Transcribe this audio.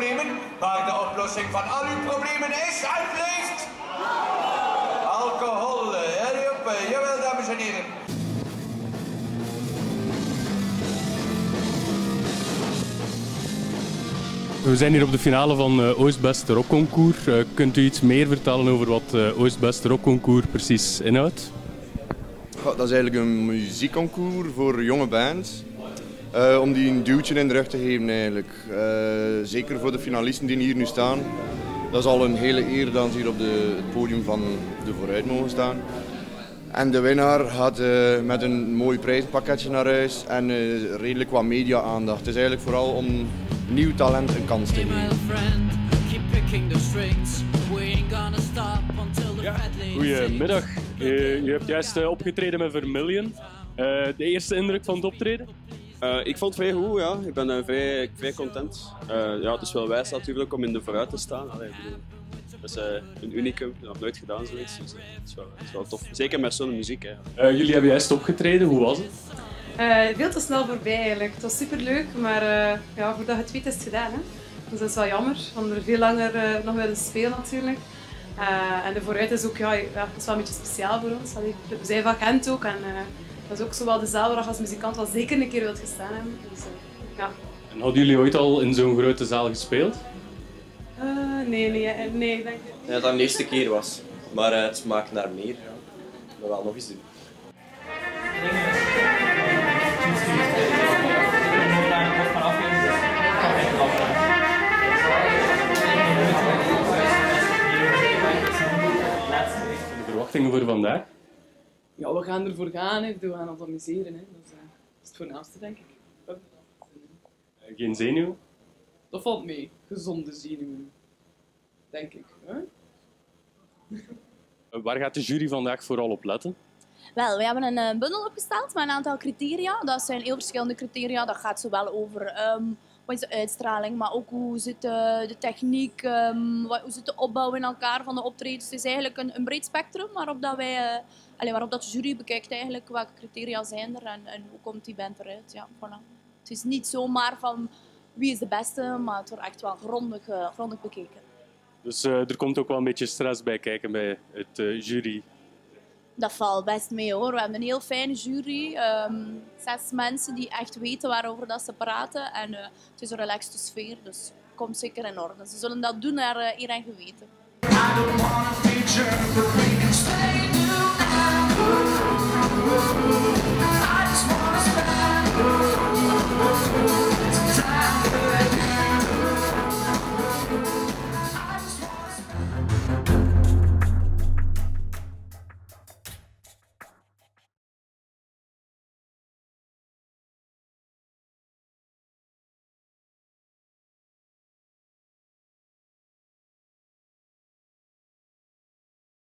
problemen, maar de oplossing van al uw problemen is alsjeblieft alcohol. Jawel, dames en heren. We zijn hier op de finale van Oost-Beste Rockconcours. Kunt u iets meer vertellen over wat Oost-Beste Rockconcours precies inhoudt? Dat is eigenlijk een muziekconcours voor jonge bands. Om die een duwtje in de rug te geven eigenlijk. Zeker voor de finalisten die hier nu staan. Dat is al een hele eer dat ze hier op het podium van de Vooruit mogen staan. En de winnaar gaat met een mooi prijzenpakketje naar huis en redelijk wat media-aandacht. Het is eigenlijk vooral om nieuw talent een kans te geven. Ja, goedemiddag. U hebt juist opgetreden met Vermilion. De eerste indruk van het optreden? Ik vond het vrij goed, ja. Ik ben vrij content. Ja, het is wel wijs natuurlijk om in de Vooruit te staan. Allee, dat is een unicum, dat heb ik nooit gedaan zoiets. Dus, het is wel tof. Zeker met zo'n muziek. Jullie hebben juist opgetreden, hoe was het? Veel te snel voorbij eigenlijk. Het was superleuk, maar ja, voordat je het weet is het gedaan. Hè? Dus dat is wel jammer, want we veel langer nog willen spelen natuurlijk. En de Vooruit is ook het is wel een beetje speciaal voor ons. Allee, we zijn van Gent ook en dat is ook zo wel de zaal waar je als muzikant wel zeker een keer wilt gestaan hebben. Dus, ja. En hadden jullie ooit al in zo'n grote zaal gespeeld? Nee, ik denk Ja, dat het de eerste keer was, maar het smaakt naar meer. Ja. Dat wel nog eens doen. De verwachtingen voor vandaag? Ja, we gaan ervoor gaan, hè. We gaan ons amuseren. Hè. Dat is het voornaamste, denk ik. Geen zenuw? Dat valt mee. Gezonde zenuwen. Denk ik. Hè? Waar gaat de jury vandaag vooral op letten? Wel, we hebben een bundel opgesteld met een aantal criteria. Dat zijn heel verschillende criteria. Dat gaat zowel over wat is de uitstraling, maar ook hoe zit de techniek, hoe zit de opbouw in elkaar van de optredens. Het is eigenlijk een breed spectrum waarop dat de jury bekijkt eigenlijk welke criteria zijn er en hoe komt die band eruit. Ja, voilà. Het is niet zomaar van wie is de beste, maar het wordt echt wel grondig bekeken. Dus er komt ook wel een beetje stress bij kijken bij het jury. Dat valt best mee hoor. We hebben een heel fijne jury. 6 mensen die echt weten waarover dat ze praten. En het is een relaxte sfeer, dus het komt zeker in orde. Ze zullen dat doen naar eer en geweten. I don't